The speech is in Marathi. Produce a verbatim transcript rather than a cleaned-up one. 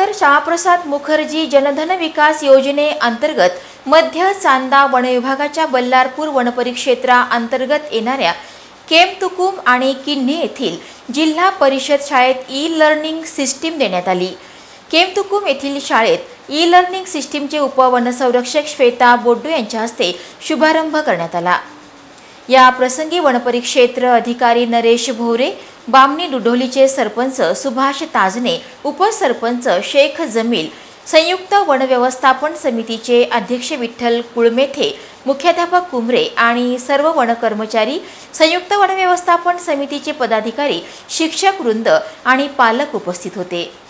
डॉक्टर श्यामाप्रसाद मुखर्जी जनधन विकास योजनेअंतर्गत मध्य चांदा वनविभागाच्या बल्लारपूर वनपरिक्षेत्रा अंतर्गत येणाऱ्या केमतुकुम आणि किन्ही येथील जिल्हा परिषद शाळेत ई लर्निंग सिस्टीम देण्यात आली। केमतुकुम येथील शाळेत ई लर्निंग सिस्टीमचे उपवनसंरक्षक श्वेता बोड्डू यांच्या हस्ते शुभारंभ करण्यात आला। या प्रसंगी वनपरिक्षेत्र अधिकारी नरेश भोरे, बामणी डुडोलीचे सरपंच सुभाष ताजने, उपसरपंच शेख जमील, संयुक्त वन व्यवस्थापन समितीचे अध्यक्ष विठ्ठल कुळमेथे, मुख्याध्यापक कुमरे आणि सर्व वन कर्मचारी, संयुक्त वन व्यवस्थापन समितीचे पदाधिकारी, शिक्षक वृंद आणि पालक उपस्थित होते।